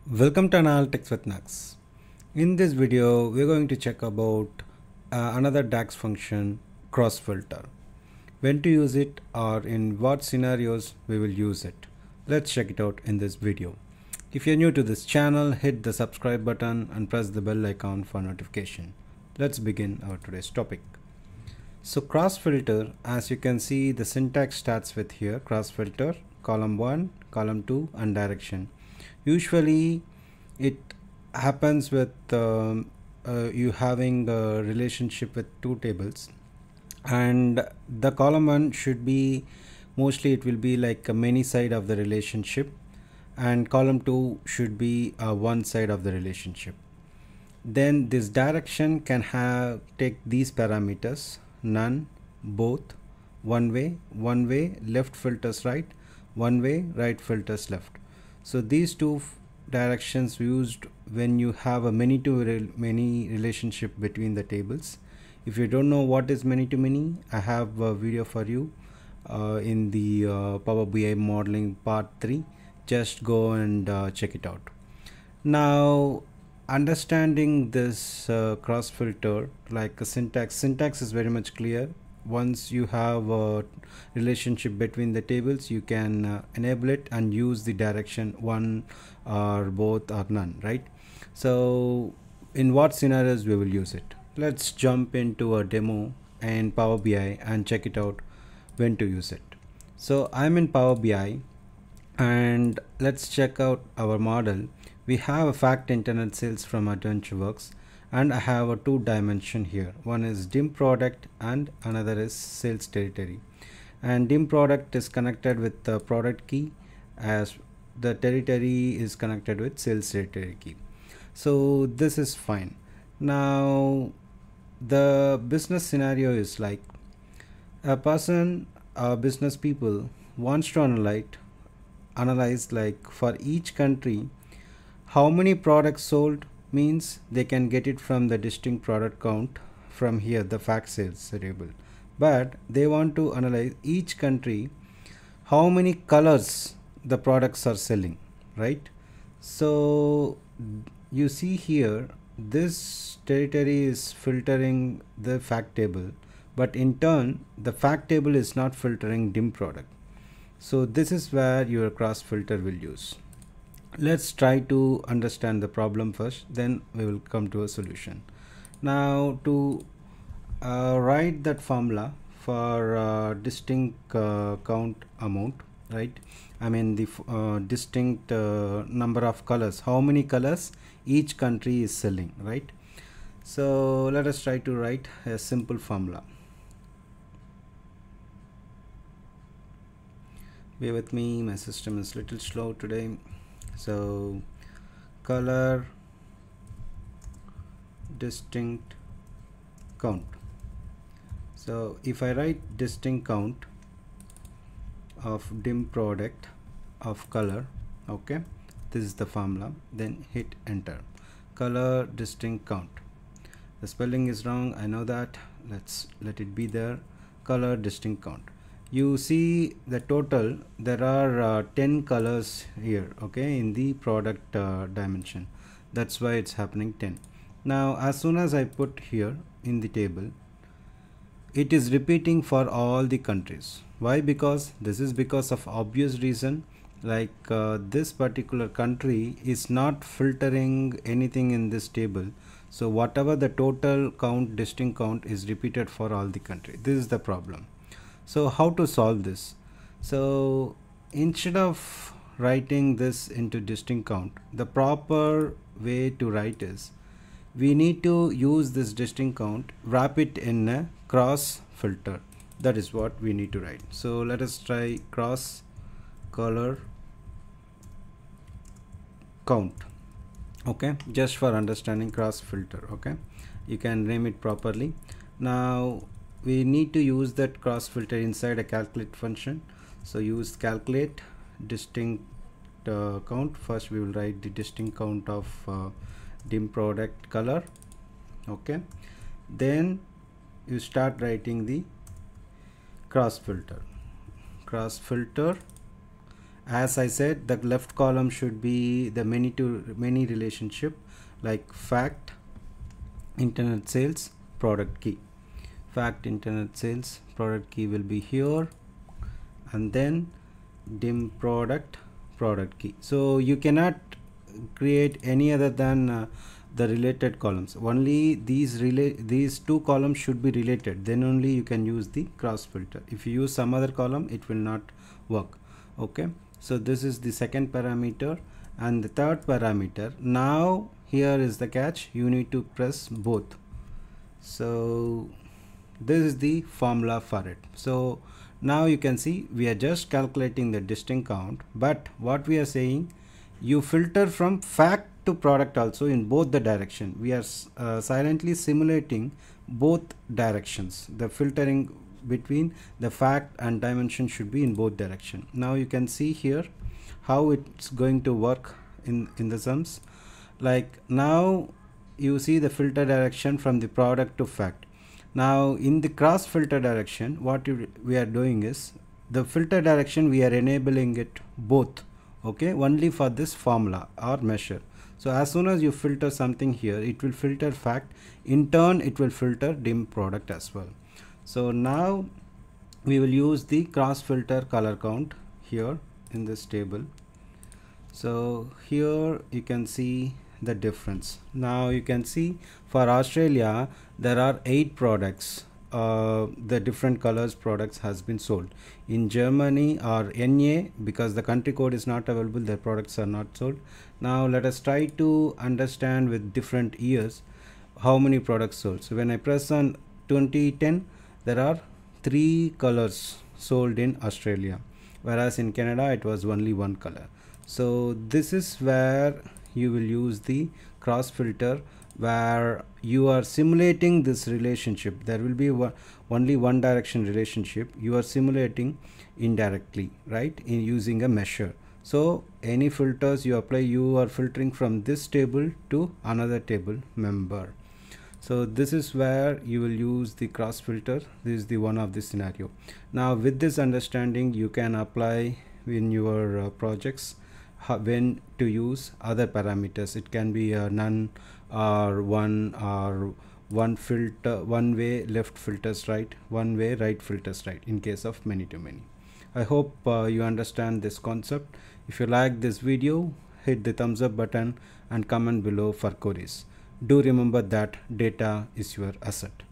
Welcome to Analytics with Nags. In this video, we're going to check about another DAX function, cross filter. When to use it or in what scenarios we will use it. Let's check it out in this video. If you're new to this channel, hit the subscribe button and press the bell icon for notification. Let's begin our today's topic. So cross filter, as you can see, the syntax starts with here, cross filter, column 1, column 2 and direction. Usually it happens with you having a relationship with two tables, and the column 1 should be mostly it will be like a many side of the relationship, and column 2 should be one side of the relationship. Then this direction can take these parameters: none, both, one way, left filters right, one way, right filters left. So these two directions used when you have a many to many relationship between the tables. If you don't know what is many to many, I have a video for you in the Power BI modeling part 3. Just go and check it out. Now, understanding this cross filter, like a syntax is very much clear. Once you have a relationship between the tables, you can enable it and use the direction one or both or none, right? So in what scenarios we will use it? Let's jump into a demo in Power BI and check it out when to use it. So I'm in Power BI and let's check out our model. We have a fact internet sales from AdventureWorks, and I have a two dimension here. One is dim product and another is sales territory. And dim product is connected with the product key, as the territory is connected with sales territory key. So this is fine. Now the business scenario is like a person, business people wants to analyze like for each country how many products sold, means they can get it from the distinct product count from here, the fact sales variable. But they want to analyze each country how many colors the products are selling, right? So you see here, this territory is filtering the fact table, but in turn the fact table is not filtering dim product. So this is where your cross filter will use. Let's try to understand the problem first, then we will come to a solution. Now to write that formula for distinct count amount, right? I mean the distinct number of colors, how many colors each country is selling, right? So let us try to write a simple formula. Bear with me, my system is little slow today. So color distinct count. So if I write distinct count of dim product of color, okay, this is the formula, then hit enter. Color distinct count. The spelling is wrong, I know that. Let's let it be there. Color distinct count. You see the total, there are 10 colors here, okay, in the product dimension. That's why it's happening 10. Now as soon as I put here in the table, it is repeating for all the countries. Why? Because this is because of obvious reason, like this particular country is not filtering anything in this table. So whatever the total count, distinct count, is repeated for all the country. This is the problem. So how to solve this? So instead of writing this into distinct count, the proper way to write is, we need to use this distinct count, wrap it in a cross filter. That is what we need to write. So let us try cross color count, okay, just for understanding cross filter, okay, you can name it properly. Now we need to use that cross filter inside a calculate function. So use calculate distinct count. First we will write the distinct count of dim product color, okay, then you start writing the cross filter, As I said, the left column should be the many to many relationship, like fact, internet sales, product key. Fact, internet sales, product key will be here, and then dim product, product key. So you cannot create any other than the related columns. Only these two columns should be related, then only you can use the cross filter. If you use some other column, it will not work. Okay, so this is the second parameter. And the third parameter, now here is the catch, you need to press both. So this is the formula for it. So now you can see we are just calculating the distinct count, but what we are saying, you filter from fact to product also in both the direction. We are silently simulating both directions. The filtering between the fact and dimension should be in both direction. Now you can see here how it's going to work in the sums. Like now you see the filter direction from the product to fact. Now in the cross filter direction, what we are doing is, the filter direction we are enabling it both, okay, only for this formula or measure. So as soon as you filter something here, it will filter fact, in turn it will filter dim product as well. So now we will use the cross filter color count here in this table. So here you can see the difference. Now you can see for Australia there are 8 products, the different colors products has been sold. In Germany or NA, because the country code is not available, their products are not sold. Now let us try to understand with different years how many products sold. So when I press on 2010, there are 3 colors sold in Australia, whereas in Canada it was only 1 color. So this is where you will use the cross filter, where you are simulating this relationship. There will be only one direction relationship. You are simulating indirectly, right, in using a measure. So any filters you apply, you are filtering from this table to another table member. So this is where you will use the cross filter. This is the one of the scenario. Now with this understanding, you can apply in your projects when to use other parameters. It can be none or one filter, one way left filters right, one way right filters right, in case of many to many. I hope you understand this concept. If you like this video, hit the thumbs up button and comment below for queries. Do remember that data is your asset.